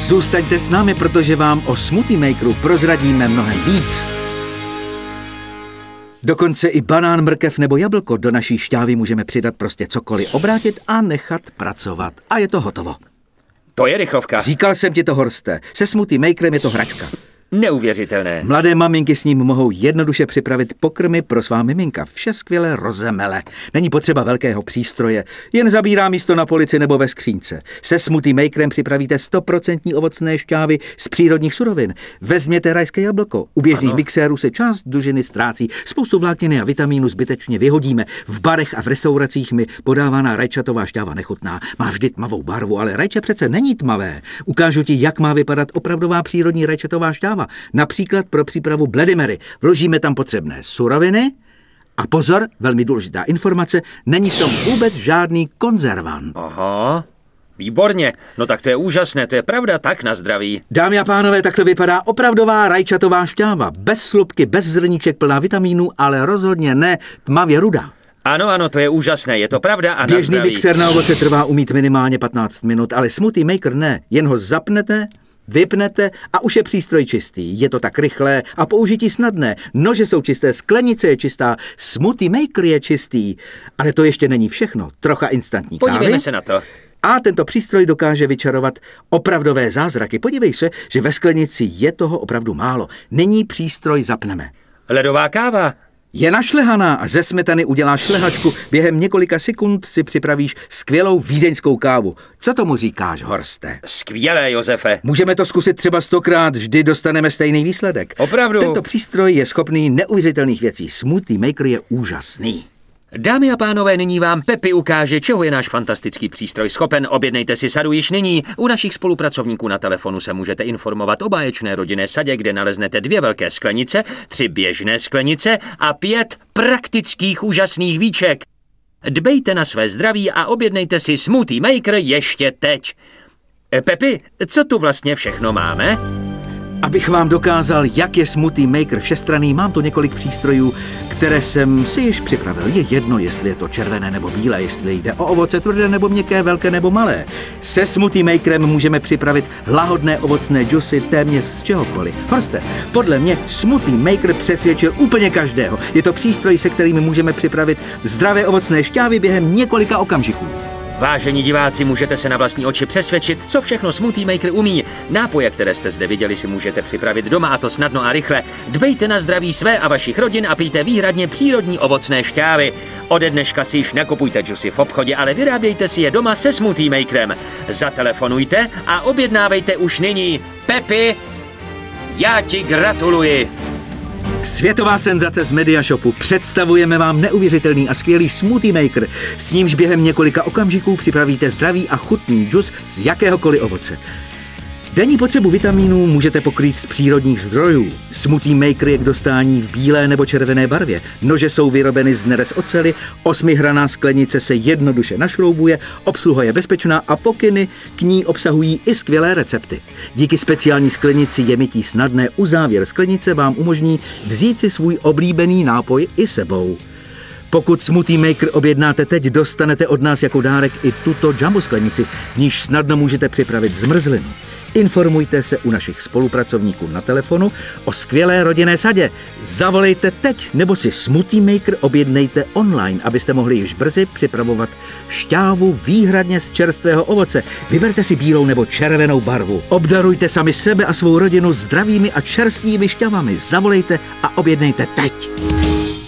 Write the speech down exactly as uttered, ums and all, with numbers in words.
Zůstaňte s námi, protože vám o Smoothie Makeru prozradíme mnohem víc. Dokonce i banán, mrkev nebo jablko do naší šťávy můžeme přidat prostě cokoliv, obrátit a nechat pracovat. A je to hotovo. To je rychlovka. Říkal jsem ti to, Horste. Se Smoothie Makerem je to hračka. Neuvěřitelné. Mladé maminky s ním mohou jednoduše připravit pokrmy pro svá miminka. Vše skvěle rozemele. Není potřeba velkého přístroje, jen zabírá místo na polici nebo ve skřínce. Se Smoothie Makerem připravíte sto procent ovocné šťávy z přírodních surovin. Vezměte rajské jablko. U běžných ano. mixérů se část dužiny ztrácí. Spoustu vlákniny a vitamínu zbytečně vyhodíme. V barech a v restauracích mi podávaná rajčatová šťáva nechutná. Má vždy tmavou barvu, ale rajče přece není tmavé. Ukážu ti, jak má vypadat opravdová přírodní rajčatová šťáva. Například pro přípravu Bloody Mary. Vložíme tam potřebné suroviny a pozor, velmi důležitá informace, není v tom vůbec žádný konzervant. Aha, výborně. No tak to je úžasné, to je pravda, tak na zdraví. Dámy a pánové, tak to vypadá opravdová rajčatová šťáva. Bez slupky, bez zrníček, plná vitamínů, ale rozhodně ne tmavě rudá. Ano, ano, to je úžasné, je to pravda a na Běžný zdraví. mixér na ovoce trvá umít minimálně patnáct minut, ale Smoothie Maker ne, jen ho zapnete, vypnete a už je přístroj čistý. Je to tak rychlé a použití snadné. Nože jsou čisté, sklenice je čistá, Smoothie Maker je čistý. Ale to ještě není všechno. Trocha instantní kávy. Podívejme se na to. A tento přístroj dokáže vyčarovat opravdové zázraky. Podívej se, že ve sklenici je toho opravdu málo. Nyní přístroj zapneme. Ledová káva. Je našlehaná a ze smetany uděláš šlehačku. Během několika sekund si připravíš skvělou vídeňskou kávu. Co tomu říkáš, Horste? Skvělé, Josefe. Můžeme to zkusit třeba stokrát, vždy dostaneme stejný výsledek. Opravdu. Tento přístroj je schopný neuvěřitelných věcí. Smoothie Maker je úžasný. Dámy a pánové, nyní vám Pepi ukáže, čeho je náš fantastický přístroj schopen. Objednejte si sadu již nyní. U našich spolupracovníků na telefonu se můžete informovat o báječné rodinné sadě, kde naleznete dvě velké sklenice, tři běžné sklenice a pět praktických úžasných víček. Dbejte na své zdraví a objednejte si Smoothie Maker ještě teď. Pepi, co tu vlastně všechno máme? Abych vám dokázal, jak je Smoothie Maker všestranný, mám tu několik přístrojů, které jsem si již připravil. Je jedno, jestli je to červené nebo bílé, jestli jde o ovoce tvrdé nebo měkké, velké nebo malé. Se Smoothie Makerem můžeme připravit lahodné ovocné džusy téměř z čehokoliv. Horste, podle mě Smoothie Maker přesvědčil úplně každého. Je to přístroj, se kterými můžeme připravit zdravé ovocné šťávy během několika okamžiků. Vážení diváci, můžete se na vlastní oči přesvědčit, co všechno Smoothie Maker umí. Nápoje, které jste zde viděli, si můžete připravit doma, a to snadno a rychle. Dbejte na zdraví své a vašich rodin a pijte výhradně přírodní ovocné šťávy. Ode dneška si již nekupujte džusy v obchodě, ale vyrábějte si je doma se Smoothie Makerem. Zatelefonujte a objednávejte už nyní. Pepi, já ti gratuluji. Světová senzace z Mediashopu. Představujeme vám neuvěřitelný a skvělý Smoothie Maker, s nímž během několika okamžiků připravíte zdravý a chutný džus z jakéhokoliv ovoce. Denní potřebu vitamínů můžete pokrýt z přírodních zdrojů. Smoothie Maker je k dostání v bílé nebo červené barvě. Nože jsou vyrobeny z nerez oceli, osmihraná sklenice se jednoduše našroubuje, obsluha je bezpečná a pokyny k ní obsahují i skvělé recepty. Díky speciální sklenici je mytí snadné, uzávěr sklenice vám umožní vzít si svůj oblíbený nápoj i sebou. Pokud Smoothie Maker objednáte teď, dostanete od nás jako dárek i tuto jumbo sklenici, v níž snadno můžete připravit zmrzlinu. Informujte se u našich spolupracovníků na telefonu o skvělé rodinné sadě. Zavolejte teď nebo si Smoothie Maker objednejte online, abyste mohli již brzy připravovat šťávu výhradně z čerstvého ovoce. Vyberte si bílou nebo červenou barvu. Obdarujte sami sebe a svou rodinu zdravými a čerstvými šťavami. Zavolejte a objednejte teď.